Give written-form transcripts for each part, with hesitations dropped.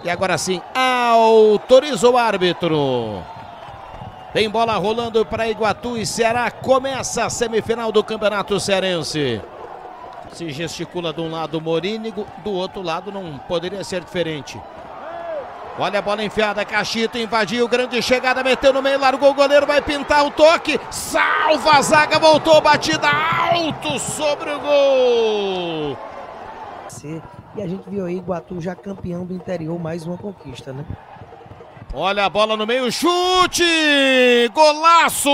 E agora sim, autoriza o árbitro. Tem bola rolando para Iguatu e Ceará. Começa a semifinal do Campeonato Cearense. Se gesticula de um lado o Morínigo, do outro lado não poderia ser diferente. Olha a bola enfiada, Cachito invadiu, grande chegada, meteu no meio, largou o goleiro, vai pintar o toque. Salva a zaga, voltou, batida alto sobre o gol. E a gente viu aí Iguatu já campeão do interior, mais uma conquista, né? Olha a bola no meio, chute! Golaço!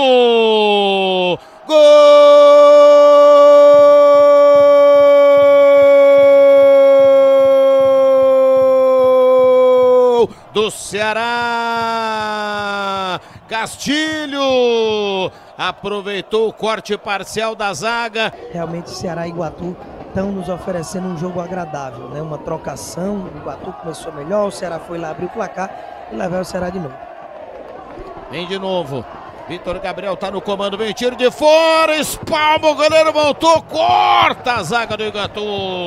Gol do Ceará! Castilho aproveitou o corte parcial da zaga. Realmente Ceará e Iguatu estão nos oferecendo um jogo agradável, né? Uma trocação, o Iguatu começou melhor, o Ceará foi lá abrir o placar e levar o Ceará de novo. Vem de novo, Vitor Gabriel tá no comando, vem tiro de fora, espalma, o goleiro voltou, corta a zaga do Iguatu.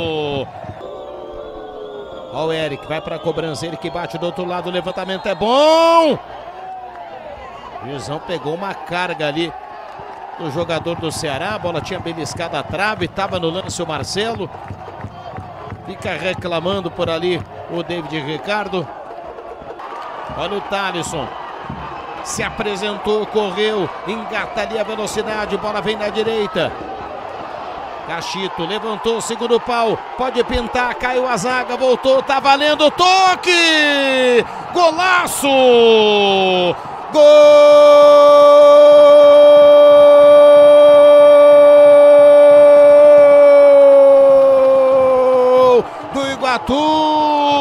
Olha o Eric, vai pra cobrança, ele que bate do outro lado, o levantamento é bom. O Juizão pegou uma carga ali do jogador do Ceará, a bola tinha beliscado a trave, estava no lance o Marcelo. Fica reclamando por ali o David Ricardo. Olha o Thalisson. Se apresentou, correu, engata ali a velocidade, bola vem na direita. Cachito levantou, segundo pau, pode pintar, caiu a zaga, voltou, tá valendo, toque! Golaço! Gol do Iguatu!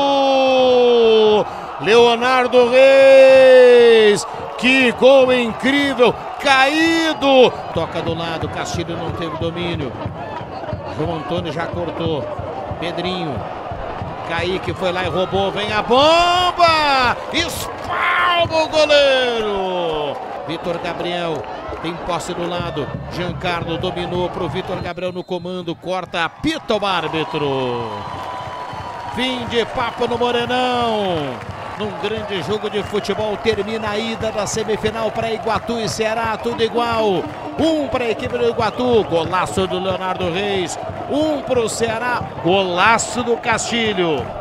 Leonardo Reis, que gol incrível, caído, toca do lado, Castilho não teve domínio, João Antônio já cortou, Pedrinho, Kaique foi lá e roubou, vem a bomba, espalma o goleiro, Vitor Gabriel tem posse do lado, Giancarlo dominou para o Vitor Gabriel no comando, corta, apita o árbitro, fim de papo no Morenão. Num grande jogo de futebol, termina a ida da semifinal para Iguatu e Ceará, tudo igual. Um para a equipe do Iguatu, golaço do Leonardo Reis. Um para o Ceará, golaço do Castilho.